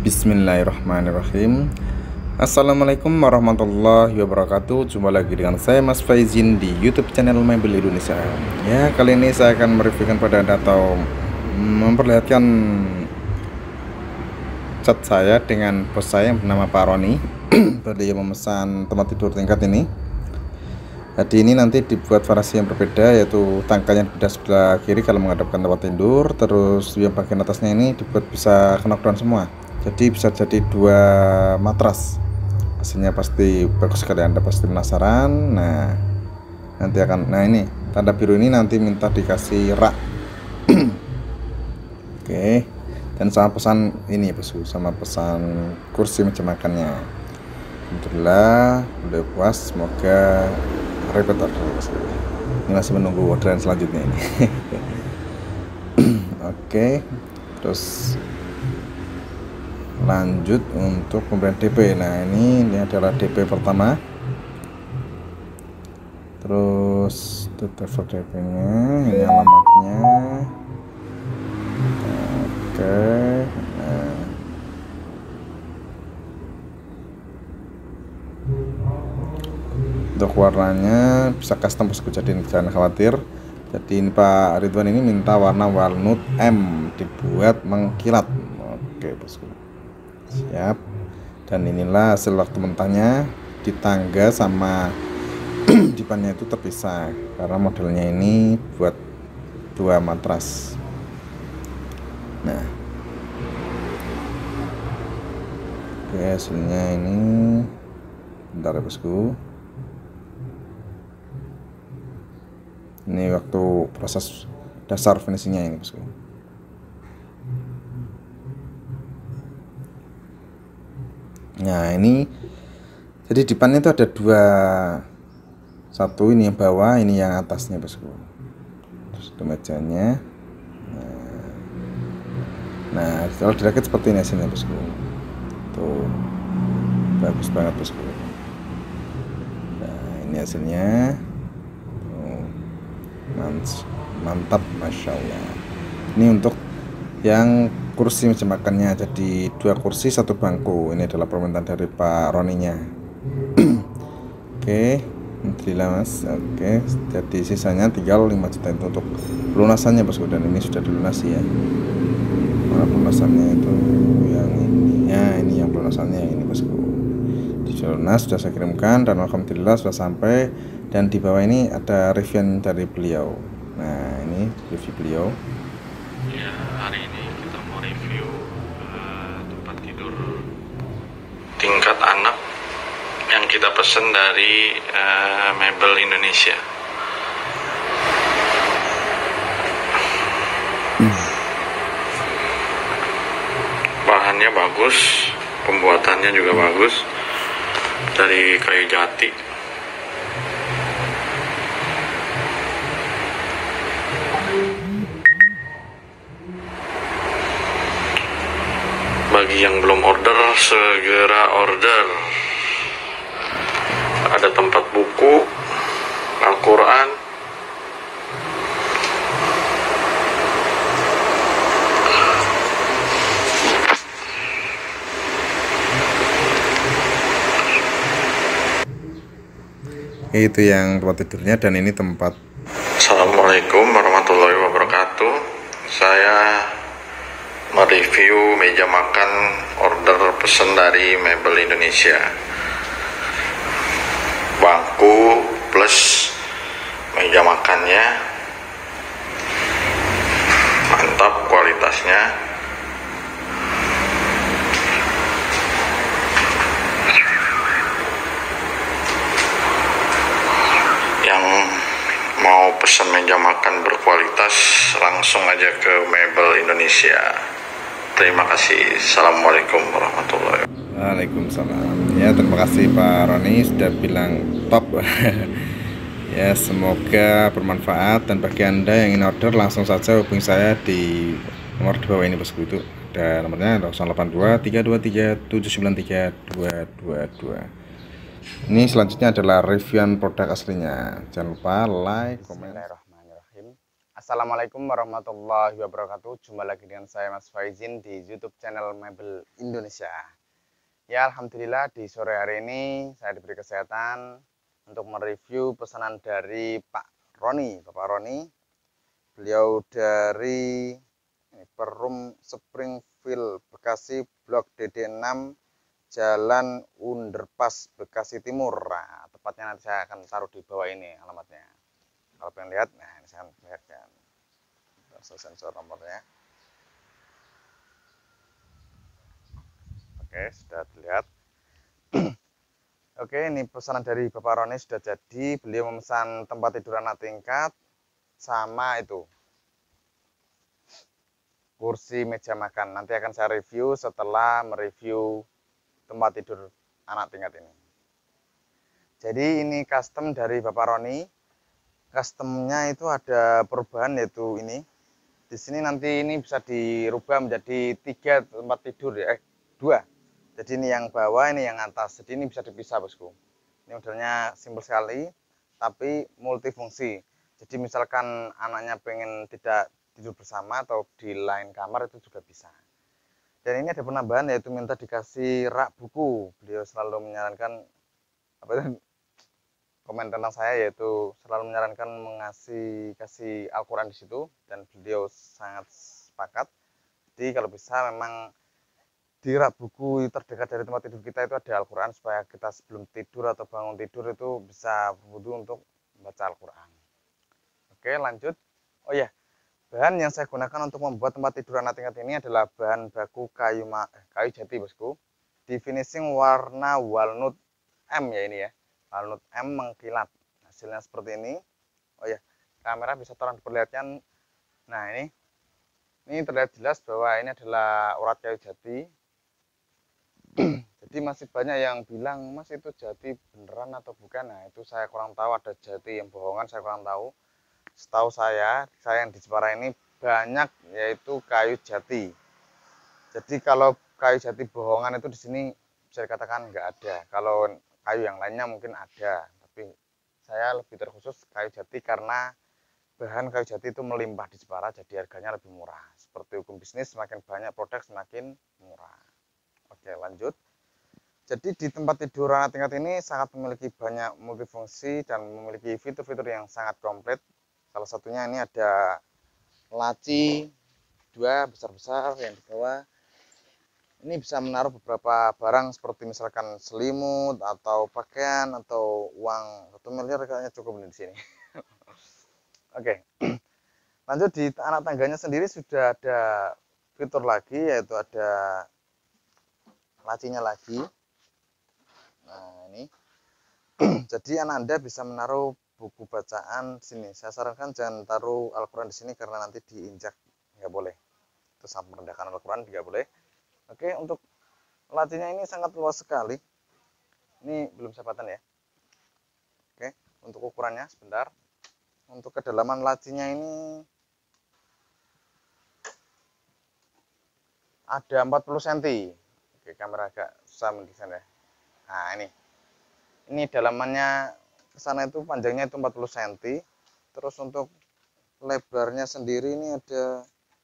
Bismillahirrahmanirrahim. Assalamualaikum warahmatullahi wabarakatuh. Jumpa lagi dengan saya Mas Faizin di YouTube channel Mebel Indonesia. Ya, kali ini saya akan mereviewkan pada Anda atau memperlihatkan chat saya dengan bos saya yang bernama Pak Roni. Beliau memesan tempat tidur tingkat ini. Jadi ini nanti dibuat variasi yang berbeda, yaitu tangkanya di sebelah kiri kalau menghadapkan tempat tidur. Terus yang bagian atasnya ini dibuat bisa knockdown semua. Jadi bisa jadi 2 matras. Hasilnya pasti bagus sekali, Anda pasti penasaran. Nah, nanti akan, nah ini tanda biru ini nanti minta dikasih rak. Oke. Dan sama pesan ini bosku, sama pesan kursi meja makannya. Alhamdulillah udah puas, semoga repot order. Ini masih menunggu orderan selanjutnya ini. Oke, terus lanjut untuk pemberian DP. Nah ini adalah DP pertama. Terus detail DP nya, ini alamatnya. Oke, nah. Untuk warnanya bisa custom bosku, jadi jangan khawatir. Jadi ini Pak Ridwan ini minta warna walnut M, dibuat mengkilat. Oke bosku, siap. Dan inilah hasil waktu mentahnya. Di tangga sama dipannya itu terpisah karena modelnya ini buat 2 matras. Nah, oke, hasilnya ini bentar ya bosku. Ini waktu proses dasar finishingnya ini bosku. Nah ini jadi dipannya itu ada 2, satu ini yang bawah, ini yang atasnya bosku. Terus itu mejanya. Nah kalau dirakit seperti ini hasilnya bosku. Tuh bagus banget bosku. Nah ini hasilnya. Mantap, masya Allah. Ini untuk yang kursi meja makannya, jadi 2 kursi 1 bangku. Ini adalah permintaan dari Pak Roninya. Oke, alhamdulillah mas. Oke, jadi sisanya tinggal 5 juta itu untuk lunasannya bosku, dan ini sudah dilunasi ya. Mana pelunasannya itu yang ini ya, ini yang pelunasannya ini bosku. Di lunas sudah saya kirimkan dan alhamdulillah sudah sampai. Dan di bawah ini ada review dari beliau. Nah ini review beliau. Ya, hari ini kita mau review tempat tidur tingkat anak yang kita pesen dari Mebel Indonesia. Bahannya bagus, pembuatannya juga bagus, dari kayu jati. Bagi yang belum order, segera order. Ada tempat buku, Al-Quran, itu yang tempat tidurnya, dan ini tempat. Assalamualaikum warahmatullahi wabarakatuh. Saya mereview meja makan order pesan dari Mebel Indonesia. Bangku plus meja makannya mantap kualitasnya. Yang mau pesan meja makan berkualitas langsung aja ke Mebel Indonesia. Terima kasih. Assalamualaikum warahmatullahi wabarakatuh. Waalaikumsalam. Ya, terima kasih Pak Roni sudah bilang top. Ya, semoga bermanfaat, dan bagi Anda yang ingin order langsung saja hubungi saya di nomor di bawah ini bosku. Itu ada nomornya 082 323 793 222. Ini selanjutnya adalah reviewan produk aslinya. Jangan lupa like, komen. Bismillahirrahmanirrahim. Assalamualaikum warahmatullahi wabarakatuh. Jumpa lagi dengan saya Mas Faizin di YouTube channel Mebel Indonesia. Ya, alhamdulillah di sore hari ini saya diberi kesehatan untuk mereview pesanan dari Pak Roni, Bapak Roni. Beliau dari Perum Springfield, Bekasi, Blok DD6, Jalan Underpass, Bekasi Timur. Nah, tepatnya nanti saya akan taruh di bawah ini alamatnya. Kalau pengen lihat, nah ini saya lihatkan. Saya sensor nomornya. Oke, sudah terlihat. Oke, ini pesanan dari Bapak Roni sudah jadi. Beliau memesan tempat tidur anak tingkat sama itu kursi meja makan. Nanti akan saya review setelah mereview tempat tidur anak tingkat ini. Jadi ini custom dari Bapak Roni. Customnya itu ada perubahan, yaitu ini. Di sini nanti ini bisa dirubah menjadi 3 tempat tidur ya, 2. Jadi ini yang bawah, ini yang atas. Jadi ini bisa dipisah, bosku. Ini modelnya simpel sekali, tapi multifungsi. Jadi misalkan anaknya pengen tidak tidur bersama atau di lain kamar, itu juga bisa. Dan ini ada penambahan, yaitu minta dikasih rak buku. Beliau selalu menyarankan komen tentang saya, yaitu selalu menyarankan kasih Al-Quran di situ, dan beliau sangat sepakat. Jadi kalau bisa memang di rak buku terdekat dari tempat tidur kita itu ada Al-Quran, supaya kita sebelum tidur atau bangun tidur itu bisa berwudu untuk membaca Al-Quran. Oke, lanjut. Oh ya, bahan yang saya gunakan untuk membuat tempat tidur anak tingkat ini adalah bahan baku kayu jati, bosku. Di finishing warna walnut M ya, ini ya. Walnut M mengkilat. Hasilnya seperti ini. Oh ya, kamera bisa tolong diperlihatkan. Nah, ini terlihat jelas bahwa ini adalah urat kayu jati. Jadi masih banyak yang bilang, Mas itu jati beneran atau bukan. Nah, itu saya kurang tahu. Ada jati yang bohongan, saya kurang tahu. Setahu saya yang di Jepara ini banyak yaitu kayu jati. Jadi kalau kayu jati bohongan itu di sini bisa dikatakan nggak ada. Kalau kayu yang lainnya mungkin ada, tapi saya lebih terkhusus kayu jati karena bahan kayu jati itu melimpah di Jepara, jadi harganya lebih murah. Seperti hukum bisnis, semakin banyak produk semakin murah. Oke, lanjut. Jadi di tempat tidur anak tingkat ini sangat memiliki banyak multifungsi dan memiliki fitur-fitur yang sangat komplit. Salah satunya ini ada laci 2 besar-besar yang di bawah. Ini bisa menaruh beberapa barang seperti misalkan selimut atau pakaian atau uang 1 miliar, kayaknya cukup di sini. Oke, lanjut. Di anak tangganya sendiri sudah ada fitur lagi, yaitu ada lacinya lagi. Nah, ini jadi anak Anda bisa menaruh buku bacaan di sini. Saya sarankan jangan taruh Al-Quran di sini karena nanti diinjak, nggak boleh. Itu sampai merendahkan Al-Quran, nggak boleh. Oke, untuk lacinya ini sangat luas sekali. Ini belum saya paten ya. Oke, untuk ukurannya sebentar. Untuk kedalaman lacinya ini ada 40 cm. Oke, kamera agak susah mendesain ya. Nah, ini dalamannya ke sana itu, panjangnya itu 40 cm. Terus untuk lebarnya sendiri ini ada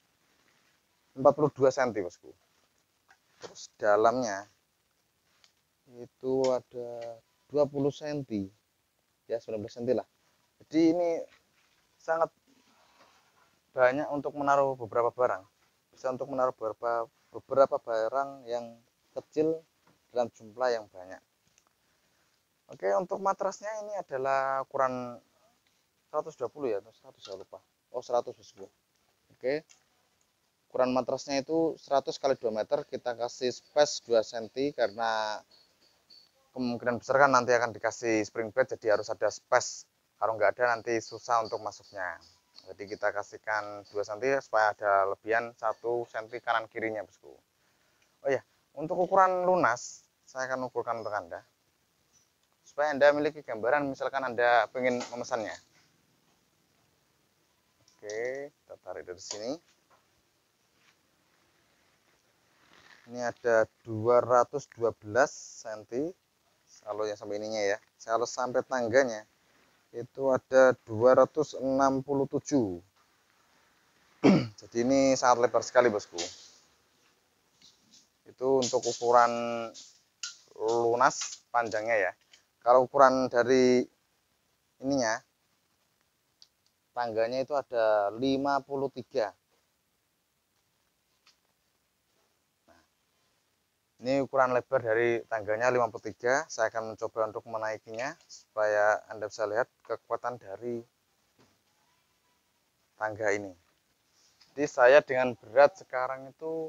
42 cm, bosku. Terus dalamnya itu ada 20 cm, ya 19 cm lah. Jadi ini sangat banyak untuk menaruh beberapa barang. Bisa untuk menaruh beberapa barang yang kecil dalam jumlah yang banyak. Oke, untuk matrasnya ini adalah ukuran 120 ya, atau 100 saya lupa. Oh, 100, bosku. Oke. Ukuran matrasnya itu 100 kali 2 meter, kita kasih space 2 cm karena kemungkinan besar kan nanti akan dikasih spring bed, jadi harus ada space. Kalau nggak ada nanti susah untuk masuknya. Jadi kita kasihkan 2 cm supaya ada lebihan 1 cm kanan kirinya, bosku. Oh ya, untuk ukuran lunas saya akan ukurkan untuk Anda supaya Anda memiliki gambaran misalkan Anda ingin memesannya. Oke, kita tarik dari sini. Ini ada 212 cm kalau yang sampai ininya ya. Kalau sampai tangganya itu ada 267. Jadi ini sangat lebar sekali bosku. Itu untuk ukuran lunas panjangnya ya. Kalau ukuran dari ininya, tangganya itu ada 53. Ini ukuran lebar dari tangganya 53. Saya akan mencoba untuk menaikinya supaya Anda bisa lihat kekuatan dari tangga ini. Jadi saya dengan berat sekarang itu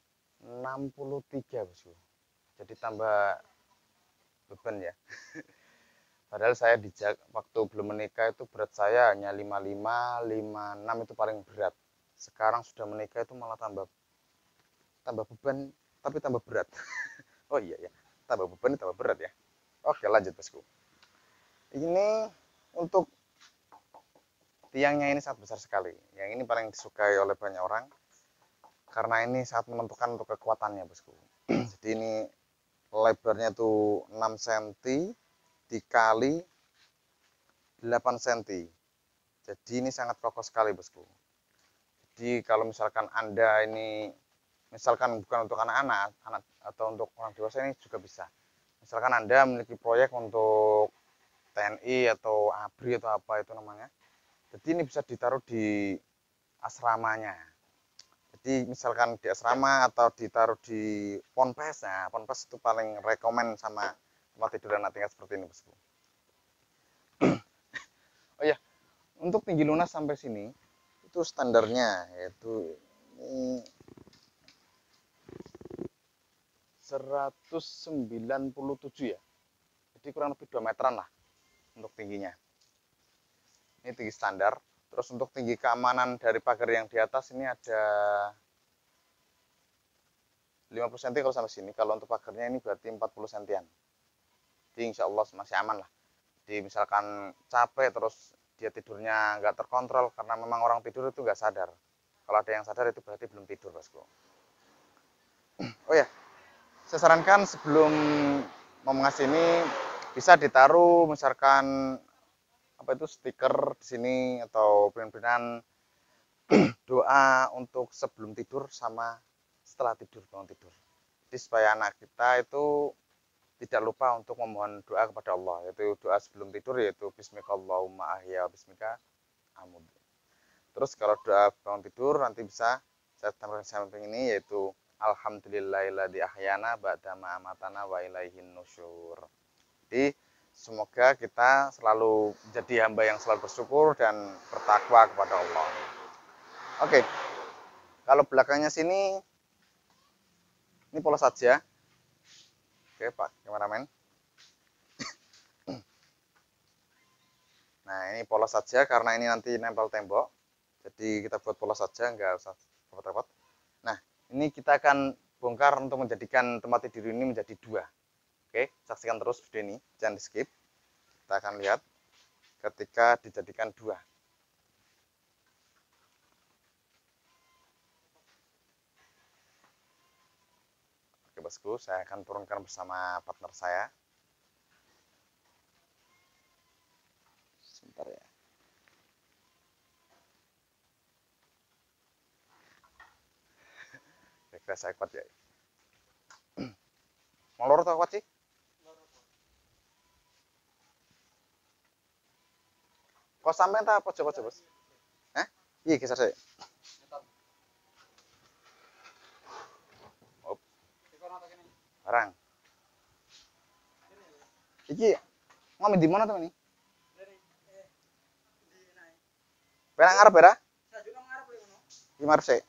63 bosku. Jadi tambah beban ya. Padahal saya waktu belum menikah itu berat saya hanya 55, 56 itu paling berat. Sekarang sudah menikah itu malah tambah beban tapi tambah berat. Oh iya ya, tambah beban tambah berat ya. Oke, lanjut bosku. Ini untuk tiangnya ini sangat besar sekali. Yang ini paling disukai oleh banyak orang karena ini sangat menentukan untuk kekuatannya bosku. Jadi ini lebarnya tuh 6 cm dikali 8 cm. Jadi ini sangat kokoh sekali bosku. Jadi kalau misalkan Anda ini misalkan bukan untuk anak-anak atau untuk orang dewasa ini juga bisa. Misalkan Anda memiliki proyek untuk TNI atau ABRI atau apa itu namanya. Jadi ini bisa ditaruh di asramanya. Jadi misalkan di asrama atau ditaruh di ponpes, nah ponpes itu paling rekomen sama tempat tidur anak tingkat seperti ini bosku. Oh iya, untuk tinggi lunas sampai sini itu standarnya yaitu ini 197 ya. Jadi kurang lebih 2 meteran lah untuk tingginya. Ini tinggi standar. Terus untuk tinggi keamanan dari pagar yang di atas ini ada 50 cm kalau sampai sini. Kalau untuk pagarnya ini berarti 40 cm-an. Jadi insya Allah masih aman lah. Jadi misalkan capek terus dia tidurnya nggak terkontrol karena memang orang tidur itu nggak sadar. Kalau ada yang sadar itu berarti belum tidur bosku. Oh ya, saya sarankan sebelum mau mengasih ini bisa ditaruh misalkan apa itu stiker di sini atau print-printan doa untuk sebelum tidur sama setelah tidur, bangun tidur. Jadi supaya anak kita itu tidak lupa untuk memohon doa kepada Allah, yaitu doa sebelum tidur yaitu bismikallahumma ahya bismika amud. Terus kalau doa bangun tidur nanti bisa saya tambahkan samping ini yaitu alhamdulillahilladzi ahyana ba'dama amatana wa ilaihin nusyur. Jadi semoga kita selalu menjadi hamba yang selalu bersyukur dan bertakwa kepada Allah. Oke, kalau belakangnya sini, ini polos saja. Oke Pak kameramen. Nah ini polos saja karena ini nanti nempel tembok. Jadi kita buat polos saja, nggak usah repot-repot. Nah ini kita akan bongkar untuk menjadikan tempat tidur ini menjadi 2. Oke, saksikan terus video ini, jangan di skip. Kita akan lihat ketika dijadikan 2. Oke bosku, saya akan turunkan bersama partner saya. Sebentar ya. Kira-kira saya kuat ya. Mau lorot atau kuat sih? Kok sampai entah apa coba bos? Hah? Iya kisah saya. Op. Barang. Iki ngomong di mana teman ini? Perang Arab ya? Gimana sih?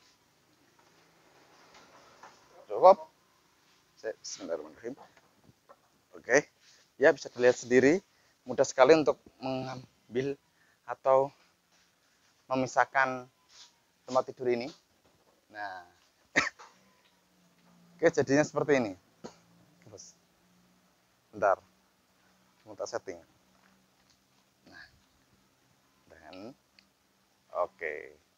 Cukup. Bismillahirrahmanirrahim. Oke, ya bisa dilihat sendiri, mudah sekali untuk mengambil atau memisahkan tempat tidur ini. Nah, oke jadinya seperti ini. Bentar, minta setting. Nah, dan oke.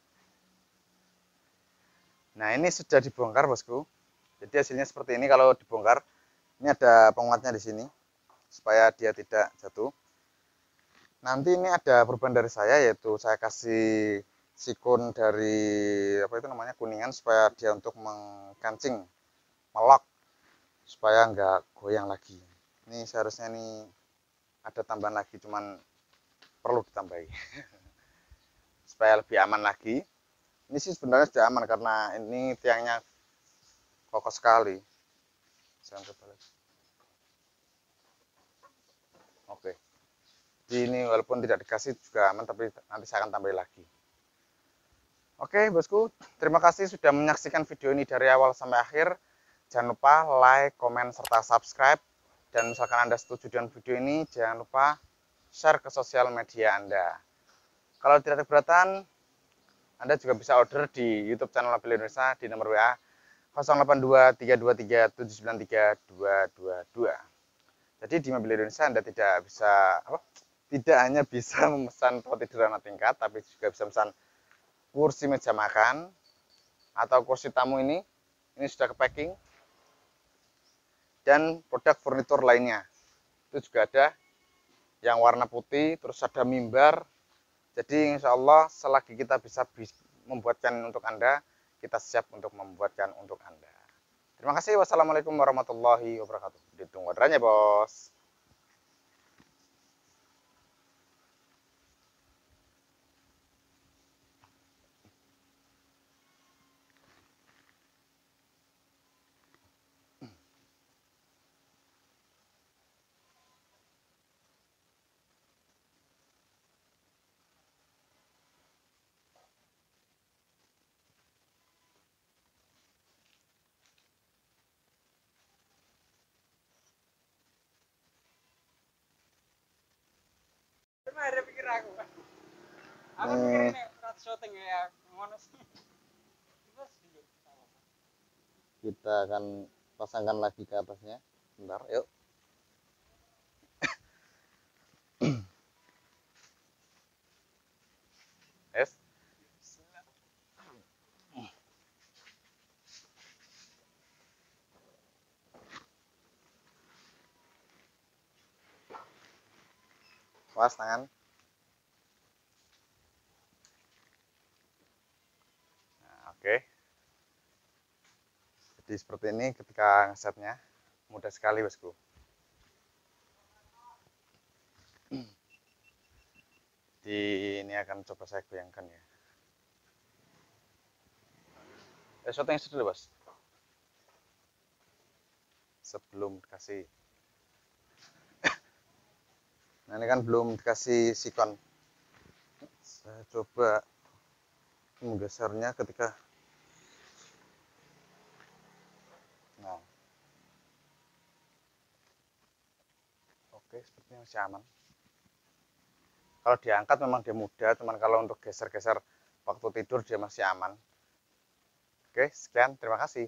Nah ini sudah dibongkar bosku. Jadi hasilnya seperti ini kalau dibongkar. Ini ada penguatnya di sini supaya dia tidak jatuh. Nanti ini ada perubahan dari saya yaitu saya kasih sikun dari apa itu namanya kuningan supaya dia untuk mengkancing, melok supaya nggak goyang lagi. Ini seharusnya ini ada tambahan lagi, cuman perlu ditambahi supaya lebih aman lagi. Ini sih sebenarnya sudah aman karena ini tiangnya kokoh sekali. Jangan kebalik. Oke. Jadi ini walaupun tidak dikasih juga aman, tapi nanti saya akan tambahin lagi. Oke bosku, terima kasih sudah menyaksikan video ini dari awal sampai akhir. Jangan lupa like, komen, serta subscribe. Dan misalkan Anda setuju dengan video ini, jangan lupa share ke sosial media Anda. Kalau tidak keberatan, Anda juga bisa order di YouTube channel Mobil Indonesia di nomor WA 082 323 793 222. Jadi di Mobil Indonesia Anda tidak hanya bisa memesan tempat tidur anak tingkat, tapi juga bisa memesan kursi meja makan atau kursi tamu ini sudah ke packing, dan produk furnitur lainnya itu juga ada yang warna putih, terus ada mimbar. Jadi insya Allah selagi kita bisa membuatkan untuk Anda, kita siap untuk membuatkan untuk Anda. Terima kasih. Wassalamualaikum warahmatullahi wabarakatuh. Ditunggu orderannya bos. Ada pikir aku. Aku pikir ini rat syuting ya, ngono sih. Kita akan pasangkan lagi ke atasnya. Bentar, yuk. Es. Pas tangan. Nah, oke. Jadi seperti ini ketika ngesetnya, mudah sekali bosku. Jadi ini akan coba saya goyangkan ya. Syuting dulu bos. Sebelum dikasih. Nah ini kan belum dikasih sikon. Saya coba menggesernya ketika. Nah, oke, sepertinya masih aman. Kalau diangkat memang dia mudah, cuman kalau untuk geser-geser waktu tidur dia masih aman. Oke, sekian, terima kasih.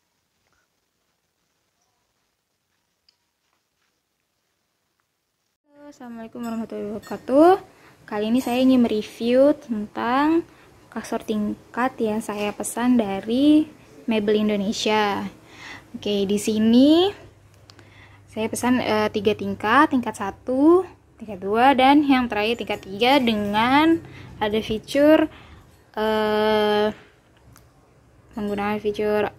Assalamualaikum warahmatullahi wabarakatuh. Kali ini saya ingin mereview tentang kasur tingkat yang saya pesan dari Mebel Indonesia. Oke, di sini saya pesan 3 tingkat, tingkat 1, tingkat 2, dan yang terakhir tingkat 3 dengan ada fitur menggunakan fitur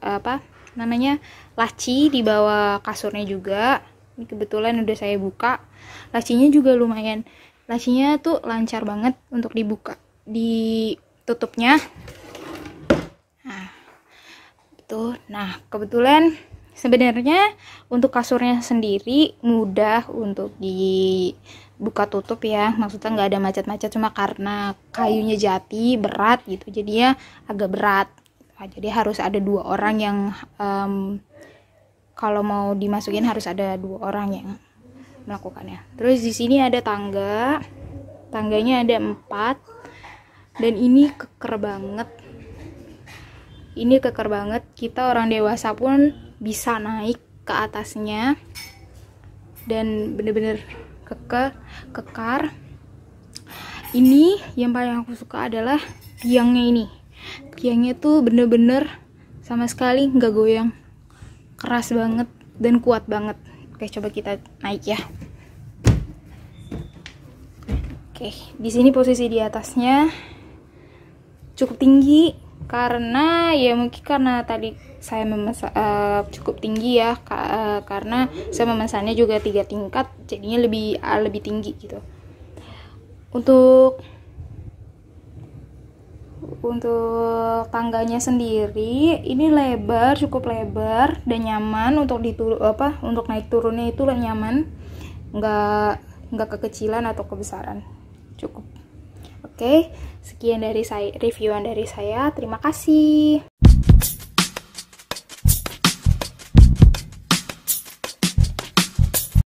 laci di bawah kasurnya juga. Ini kebetulan udah saya buka. Lacinya juga lumayan, lacinya tuh lancar banget untuk dibuka, ditutupnya. Nah, tuh. Nah, kebetulan sebenarnya untuk kasurnya sendiri mudah untuk dibuka tutup ya. Maksudnya nggak ada macet-macet, cuma karena kayunya jati berat gitu, jadinya agak berat. Nah, jadi harus ada 2 orang yang kalau mau dimasukin harus ada 2 orang yang melakukannya. Terus di sini ada tangga, tangganya ada 4, dan ini keker banget. Ini keker banget, kita orang dewasa pun bisa naik ke atasnya, dan bener-bener kekar. Ini yang paling aku suka adalah tiangnya ini. Tiangnya tuh bener-bener sama sekali nggak goyang, keras banget dan kuat banget. Oke, coba kita naik ya. Oke, di sini posisi di atasnya cukup tinggi, karena ya mungkin karena tadi saya memesan cukup tinggi ya, karena saya memesannya juga 3 tingkat, jadinya lebih tinggi gitu. Untuk tangganya sendiri ini cukup lebar dan nyaman untuk untuk naik turunnya itu nyaman, nggak kekecilan atau kebesaran, cukup. Oke, sekian dari reviewan dari saya. Terima kasih.